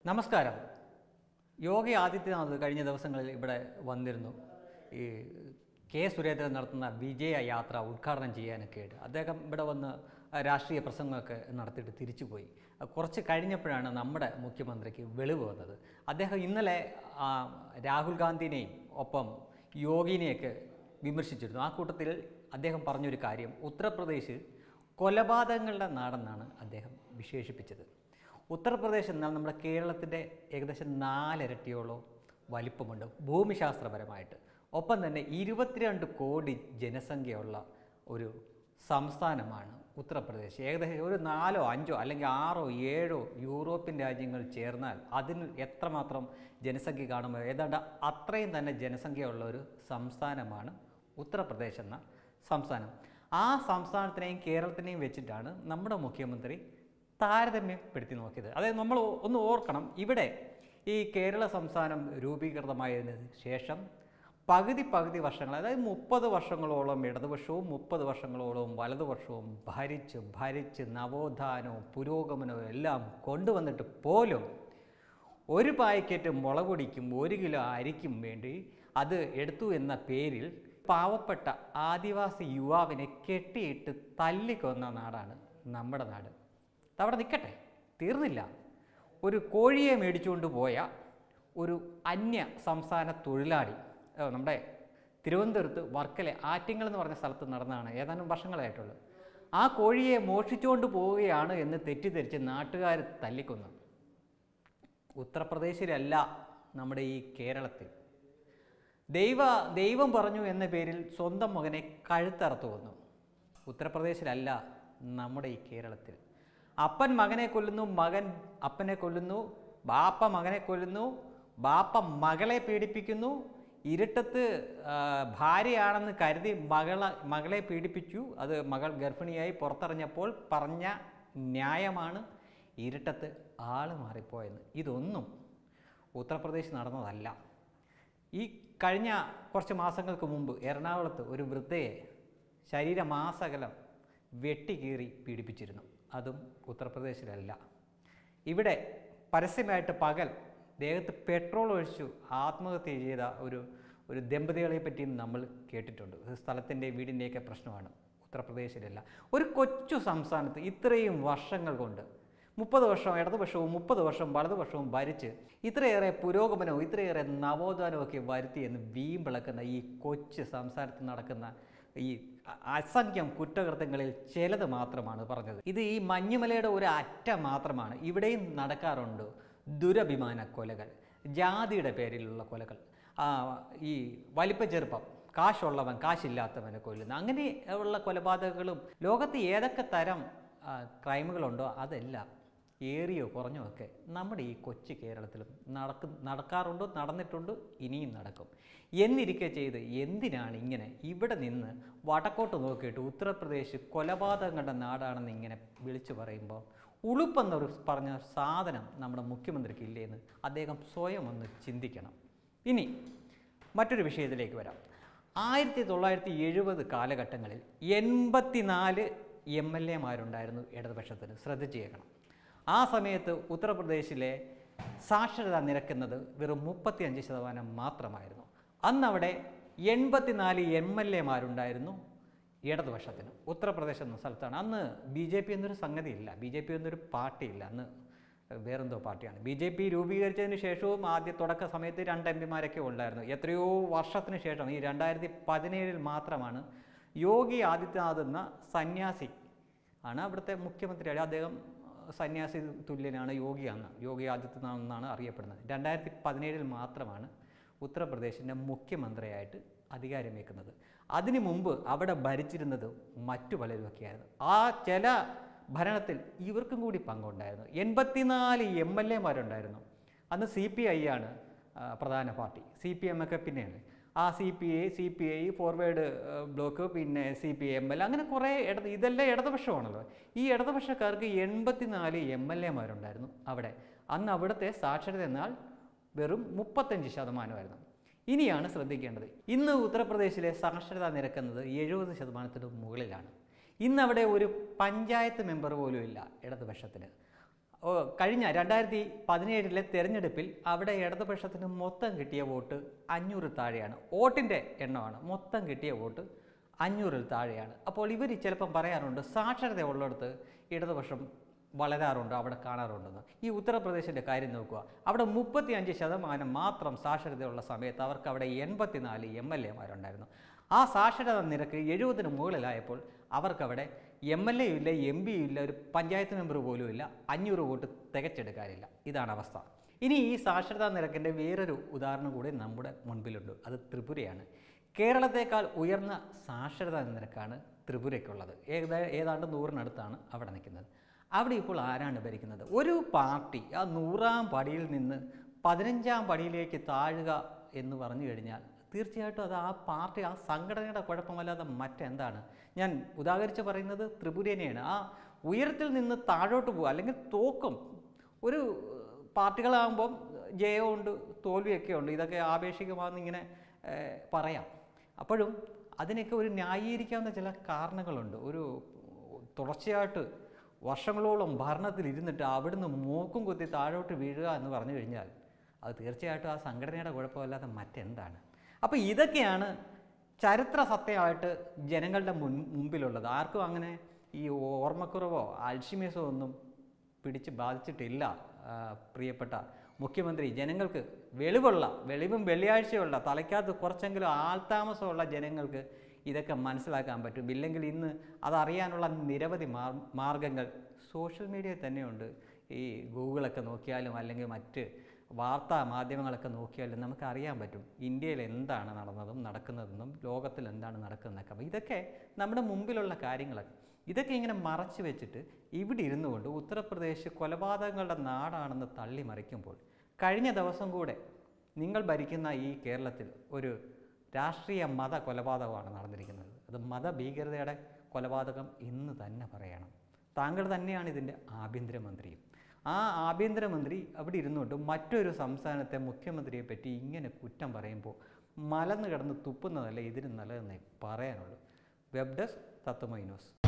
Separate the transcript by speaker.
Speaker 1: നമസ്കാരം. യോഗി ആദിത്യനാഥ് കഴിഞ്ഞ ദിവസങ്ങളിൽ ഇവിടെ വന്നിരുന്നു. ഈ കെ സുരേന്ദ്രൻ നടത്തുന്ന വിജയ യാത്ര ഉദ്ഘാടനം ചെയ്യാനൊക്കെയായിട്ട് അദ്ദേഹം ഇവിടെ വന്ന് രാഷ്ട്രീയ പ്രസംഗമൊക്കെ നടത്തിയിട്ട് തിരിച്ചുപോയി. കുറച്ച് കഴിഞ്ഞപ്പോഴാണ് നമ്മുടെ മുഖ്യമന്ത്രിക്ക് വെളിവ് വന്നത്. അദ്ദേഹം ഇന്നലെ രാഹുൽ ഗാന്ധിനെയും ഒപ്പം യോഗിനെയൊക്കെ വിമർശിച്ചിരുന്നു. ആ കൂട്ടത്തിൽ അദ്ദേഹം പറഞ്ഞൊരു കാര്യം, ഉത്തർപ്രദേശ് കൊലപാതകങ്ങളുടെ നാടെന്നാണ് അദ്ദേഹം വിശേഷിപ്പിച്ചത്. ഉത്തർപ്രദേശ് എന്നാൽ നമ്മുടെ കേരളത്തിൻ്റെ ഏകദേശം 4 ഇരട്ടിയോളം വലിപ്പമുണ്ട് ഭൂമിശാസ്ത്രപരമായിട്ട്. ഒപ്പം തന്നെ 22 കോടി ജനസംഖ്യയുള്ള ഒരു സംസ്ഥാനമാണ് ഉത്തർപ്രദേശ്. ഏകദേശം ഒരു 4, 5 അല്ലെങ്കിൽ 6, 7 യൂറോപ്യൻ രാജ്യങ്ങൾ ചേർന്നാൽ അതിന് എത്രമാത്രം ജനസംഖ്യ കാണുമ്പോൾ ഏതാണ്ട് അത്രയും തന്നെ ജനസംഖ്യയുള്ള ഒരു സംസ്ഥാനമാണ് ഉത്തർപ്രദേശ് എന്ന സംസ്ഥാനം. ആ സംസ്ഥാനത്തിനെയും കേരളത്തിനെയും വെച്ചിട്ടാണ് നമ്മുടെ മുഖ്യമന്ത്രി താരതമ്യപ്പെടുത്തി നോക്കിയത്. അതായത് നമ്മൾ ഒന്ന് ഓർക്കണം, ഇവിടെ ഈ കേരള സംസ്ഥാനം രൂപീകൃതമായതിന് ശേഷം പകുതി വർഷങ്ങൾ, അതായത് 30 വർഷങ്ങളോളം ഇടതുപക്ഷവും 30 വർഷങ്ങളോളം വലതുപക്ഷവും ഭരിച്ച് നവോത്ഥാനവും പുരോഗമനവും എല്ലാം കൊണ്ടുവന്നിട്ട് പോലും ഒരു പാക്കറ്റ് മുളക് പൊടിക്കും 1 കിലോ അരിക്കും വേണ്ടി അത് എടുത്തു എന്ന പേരിൽ പാവപ്പെട്ട ആദിവാസി യുവാവിനെ കെട്ടിയിട്ട് തല്ലിക്കൊന്ന നാടാണ് നമ്മുടെ നാട്. അവിടെ നിൽക്കട്ടെ, തീർന്നില്ല. ഒരു കോഴിയെ മേടിച്ചുകൊണ്ട് പോയ ഒരു അന്യ സംസ്ഥാന തൊഴിലാളി നമ്മുടെ തിരുവനന്തപുരത്ത് വർക്കല ആറ്റിങ്ങൽ എന്ന് പറഞ്ഞ സ്ഥലത്ത് നടന്നതാണ്, ഏതാനും വർഷങ്ങളായിട്ടുള്ളത്. ആ കോഴിയെ മോഷ്ടിച്ചുകൊണ്ട് പോവുകയാണ് എന്ന് തെറ്റിദ്ധരിച്ച് നാട്ടുകാർ തല്ലിക്കൊന്നു. ഉത്തർപ്രദേശിലല്ല, നമ്മുടെ ഈ കേരളത്തിൽ ദൈവം പറഞ്ഞു എന്ന പേരിൽ സ്വന്തം മകനെ കഴുത്തറുത്തു കൊന്നു. ഉത്തർപ്രദേശിലല്ല, നമ്മുടെ ഈ കേരളത്തിൽ അപ്പൻ മകനെ കൊല്ലുന്നു, മകൻ അപ്പനെ കൊല്ലുന്നു, ബാപ്പ മകനെ കൊല്ലുന്നു, ബാപ്പ മകളെ പീഡിപ്പിക്കുന്നു. ഇരുട്ടത്ത് ഭാര്യയാണെന്ന് കരുതി മകളെ പീഡിപ്പിച്ചു. അത് മകൾ ഗർഭിണിയായി പുറത്തിറങ്ങിയപ്പോൾ പറഞ്ഞ ന്യായമാണ് ഇരുട്ടത്ത് ആൾ മാറിപ്പോയെന്ന്. ഇതൊന്നും ഉത്തർപ്രദേശ് നടന്നതല്ല. ഈ കഴിഞ്ഞ കുറച്ച് മാസങ്ങൾക്ക് മുമ്പ് എറണാകുളത്ത് ഒരു വൃദ്ധയെ ശരീരമാസകലം വെട്ടിക്കീറി പീഡിപ്പിച്ചിരുന്നു. അതും ഉത്തർപ്രദേശിലല്ല. ഇവിടെ പരസ്യമായിട്ട് പകൽ ദേഹത്ത് പെട്രോൾ ഒഴിച്ചു ആത്മഹത്യ ചെയ്ത ഒരു ദമ്പതികളെ പറ്റിയും നമ്മൾ കേട്ടിട്ടുണ്ട്. സ്ഥലത്തിൻ്റെ വീടിൻ്റെയൊക്കെ പ്രശ്നമാണ്. ഉത്തർപ്രദേശിലല്ല. ഒരു കൊച്ചു സംസ്ഥാനത്ത് ഇത്രയും വർഷങ്ങൾ കൊണ്ട് 30 വർഷം ഇടതുപക്ഷവും 30 വർഷം വലതുപക്ഷവും ഭരിച്ച് ഇത്രയേറെ പുരോഗമനവും ഇത്രയേറെ നവോത്ഥാനവും ഒക്കെ വരുത്തി എന്ന് വീമ്പിളക്കുന്ന ഈ കൊച്ചു സംസ്ഥാനത്ത് നടക്കുന്ന ഈ അസംഖ്യം കുറ്റകൃത്യങ്ങളിൽ ചിലത് മാത്രമാണ് പറഞ്ഞത്. ഇത് ഈ മഞ്ഞുമലയുടെ ഒരു അറ്റം മാത്രമാണ്. ഇവിടെയും നടക്കാറുണ്ട് ദുരഭിമാന കൊലകൾ, ജാതിയുടെ പേരിലുള്ള കൊലകൾ, ഈ വലിപ്പ ചെറുപ്പം, കാശുള്ളവൻ കാശില്ലാത്തവനെ കൊല്ലുന്ന അങ്ങനെ ഉള്ള കൊലപാതകങ്ങളും ലോകത്ത് ഏതൊക്കെ തരം ക്രൈമുകളുണ്ടോ അതെല്ലാം ഏറിയോ കുറഞ്ഞോ ഒക്കെ നമ്മുടെ ഈ കൊച്ചു കേരളത്തിലും നടക്കാറുണ്ട്, നടന്നിട്ടുണ്ട്, ഇനിയും നടക്കും. എന്നിരിക്കെ ചെയ്ത് എന്തിനാണ് ഇങ്ങനെ ഇവിടെ നിന്ന് വടക്കോട്ട് നോക്കിയിട്ട് ഉത്തർപ്രദേശ് കൊലപാതകങ്ങളുടെ നാടാണെന്ന് ഇങ്ങനെ വിളിച്ചു പറയുമ്പോൾ ഉളുപ്പെന്നൊരു പറഞ്ഞ സാധനം നമ്മുടെ മുഖ്യമന്ത്രിക്ക് ഇല്ലേന്ന് അദ്ദേഹം സ്വയം ഒന്ന് ചിന്തിക്കണം. ഇനി മറ്റൊരു വിഷയത്തിലേക്ക് വരാം. 1970 കാലഘട്ടങ്ങളിൽ 84 MLA-മാരുണ്ടായിരുന്നു ഇടതുപക്ഷത്തിന്. ശ്രദ്ധിച്ചു കേൾക്കണം. ആ സമയത്ത് ഉത്തർപ്രദേശിലെ സാക്ഷരതാ നിരക്കുന്നത് വെറും 35% മാത്രമായിരുന്നു. അന്നവിടെ 84 MLA-മാരുണ്ടായിരുന്നു ഇടതുപക്ഷത്തിന്. ഉത്തർപ്രദേശ് എന്ന സ്ഥലത്താണ്. അന്ന് BJP എന്നൊരു സംഗതിയില്ല, BJP എന്നൊരു പാർട്ടിയില്ല, അന്ന് വേറെന്തോ പാർട്ടിയാണ്. BJP രൂപീകരിച്ചതിന് ശേഷവും ആദ്യ തുടക്ക സമയത്ത് 2 MP-മാരൊക്കെ ഉണ്ടായിരുന്നു. എത്രയോ വർഷത്തിന് ശേഷം ഈ 2017 മാത്രമാണ് യോഗി ആദിത്യനാഥ് എന്ന സന്യാസി ആണ് അവിടുത്തെ മുഖ്യമന്ത്രിയാണ്. അദ്ദേഹം സന്യാസി തുല്യനാണ്, യോഗി ആദിത്യനാഥ് എന്നാണ് അറിയപ്പെടുന്നത്. 2017 മാത്രമാണ് ഉത്തർപ്രദേശിൻ്റെ മുഖ്യമന്ത്രിയായിട്ട് അധികാരമേക്കുന്നത്. അതിനു മുമ്പ് അവിടെ ഭരിച്ചിരുന്നത് മറ്റു പലരുമൊക്കെയായിരുന്നു. ആ ചില ഭരണത്തിൽ ഇവർക്കും കൂടി പങ്കുണ്ടായിരുന്നു. 84 MLA-മാരുണ്ടായിരുന്നു. അന്ന് CPI ആണ് പ്രധാന പാർട്ടി. CPM ഒക്കെ പിന്നെയാണ്. ആ CPI ഫോർവേഡ് ബ്ലോക്ക്, പിന്നെ CPML, അങ്ങനെ കുറേ ഇതെല്ലാം ഇടതുപക്ഷമാണല്ലോ. ഈ ഇടതുപക്ഷക്കാർക്ക് 84 MLA-മാരുണ്ടായിരുന്നു അവിടെ. അന്ന് അവിടുത്തെ സാക്ഷരത എന്നാൽ വെറും 35%. ഇനിയാണ് ശ്രദ്ധിക്കേണ്ടത്, ഇന്ന് ഉത്തർപ്രദേശിലെ സാക്ഷരതാ നിരക്കുന്നത് 70%-ന് മുകളിലാണ്. ഇന്നവിടെ ഒരു പഞ്ചായത്ത് മെമ്പർ പോലും ഇല്ല ഇടതുപക്ഷത്തിന്. കഴിഞ്ഞ 2017 തെരഞ്ഞെടുപ്പിൽ അവിടെ ഇടതുപക്ഷത്തിന് മൊത്തം കിട്ടിയ വോട്ട് 500 താഴെയാണ്. വോട്ടിൻ്റെ എണ്ണമാണ്, മൊത്തം കിട്ടിയ വോട്ട് 500 താഴെയാണ്. അപ്പോൾ ഇവർ ചിലപ്പം പറയാറുണ്ട് സാക്ഷരത ഉള്ളിടത്ത് ഇടതുപക്ഷം വളരാറുണ്ട്, അവിടെ കാണാറുണ്ടെന്ന്. ഈ ഉത്തർപ്രദേശിൻ്റെ കാര്യം നോക്കുക, അവിടെ 35% മാത്രം സാക്ഷരതയുള്ള സമയത്ത് അവർക്ക് അവിടെ 84 MLA-മാരുണ്ടായിരുന്നു. ആ സാക്ഷരതാ നിരക്ക് 70-ന് മുകളിലായപ്പോൾ അവർക്കവിടെ MLA ഇല്ല, MP ഇല്ല, ഒരു പഞ്ചായത്ത് മെമ്പർ പോലും ഇല്ല, 500 വോട്ട് തികച്ചെടുക്കാനില്ല. ഇതാണ് അവസ്ഥ. ഇനി ഈ സാക്ഷരതാ നിരക്കിൻ്റെ വേറൊരു ഉദാഹരണം കൂടി നമ്മുടെ മുൻപിലുണ്ട്, അത് ത്രിപുരയാണ്. കേരളത്തേക്കാൾ ഉയർന്ന സാക്ഷരതാ നിരക്കാണ് ത്രിപുരയ്ക്കുള്ളത്. ഏതാണ്ട് 100-നടുത്താണ് അവിടെ നിൽക്കുന്നത്. അവിടെ ഇപ്പോൾ ആരാണ് ഭരിക്കുന്നത്? ഒരു പാർട്ടി ആ 100-ാം പടിയിൽ നിന്ന് 15-ാം പടിയിലേക്ക് താഴുക എന്ന് പറഞ്ഞു കഴിഞ്ഞാൽ തീർച്ചയായിട്ടും അത് ആ പാർട്ടി, ആ സംഘടനയുടെ കുഴപ്പമല്ലാതെ മറ്റെന്താണ്? ഞാൻ ഉദാഹരിച്ച് പറയുന്നത് ത്രിപുരനെയാണ്. ആ ഉയരത്തിൽ നിന്ന് താഴോട്ട് പോകുക, അല്ലെങ്കിൽ തോക്കും. ഒരു പാർട്ടികളാകുമ്പം ജയമുണ്ട്, തോൽവിയൊക്കെ ഉണ്ട്, ഇതൊക്കെ ആപേക്ഷികമാണെന്ന് ഇങ്ങനെ പറയാം. അപ്പോഴും അതിനൊക്കെ ഒരു ന്യായീകരിക്കാവുന്ന ചില കാരണങ്ങളുണ്ട്. ഒരു തുടർച്ചയായിട്ട് വർഷങ്ങളോളം ഭരണത്തിൽ ഇരുന്നിട്ട് അവിടുന്ന് മൂക്കും കുത്തി താഴോട്ട് വീഴുക എന്ന് പറഞ്ഞു കഴിഞ്ഞാൽ അത് തീർച്ചയായിട്ടും ആ സംഘടനയുടെ കുഴപ്പമല്ലാതെ മറ്റെന്താണ്? അപ്പോൾ ഇതൊക്കെയാണ് ചരിത്ര സത്യമായിട്ട് ജനങ്ങളുടെ മുമ്പിലുള്ളത്. ആർക്കും അങ്ങനെ ഈ ഓർമ്മക്കുറവോ അൽഷിമേഴ്സോ ഒന്നും പിടിച്ച് ബാധിച്ചിട്ടില്ല. പ്രിയപ്പെട്ട മുഖ്യമന്ത്രി, ജനങ്ങൾക്ക് വെളിവും വെള്ളിയാഴ്ചയുള്ള തലയ്ക്കകത്ത് കുറച്ചെങ്കിലും ആൾതാമസമുള്ള ജനങ്ങൾക്ക് ഇതൊക്കെ മനസ്സിലാക്കാൻ പറ്റും. ഇല്ലെങ്കിൽ ഇന്ന് അതറിയാനുള്ള നിരവധി മാർഗങ്ങൾ സോഷ്യൽ മീഡിയയിൽ തന്നെയുണ്ട്. ഈ ഗൂഗിളൊക്കെ നോക്കിയാലും അല്ലെങ്കിൽ മറ്റ് വാർത്താ മാധ്യമങ്ങളൊക്കെ നോക്കിയാലും നമുക്ക് അറിയാൻ പറ്റും ഇന്ത്യയിൽ എന്താണ് നടന്നതും നടക്കുന്നതെന്നും ലോകത്തിൽ എന്താണ് നടക്കുന്നതൊക്കെ. അപ്പോൾ ഇതൊക്കെ നമ്മുടെ മുമ്പിലുള്ള കാര്യങ്ങളൊക്കെ. ഇതൊക്കെ ഇങ്ങനെ മറച്ചു വെച്ചിട്ട് ഇവിടെ ഇരുന്നു കൊണ്ട് ഉത്തർപ്രദേശ് കൊലപാതകങ്ങളുടെ നാടാണെന്ന് തള്ളി മറിക്കുമ്പോൾ, കഴിഞ്ഞ ദിവസം കൂടെ നിങ്ങൾ ഭരിക്കുന്ന ഈ കേരളത്തിൽ ഒരു രാഷ്ട്രീയ മത കൊലപാതകമാണ് നടന്നിരിക്കുന്നത്. അത് മതഭീകരതയുടെ കൊലപാതകം എന്ന് തന്നെ പറയണം. താങ്കൾ തന്നെയാണ് ഇതിൻ്റെ ആഭ്യന്തരമന്ത്രിയും. ആ ആഭ്യന്തരമന്ത്രി അവിടെ ഇരുന്നുകൊണ്ട് മറ്റൊരു സംസ്ഥാനത്തെ മുഖ്യമന്ത്രിയെ പറ്റി ഇങ്ങനെ കുറ്റം പറയുമ്പോൾ മലന്ന് കിടന്ന് തുപ്പുന്നതല്ല ഇതിന് നല്ലതെന്നേ പറയാനുള്ളൂ. Web desk Tatwamayi news.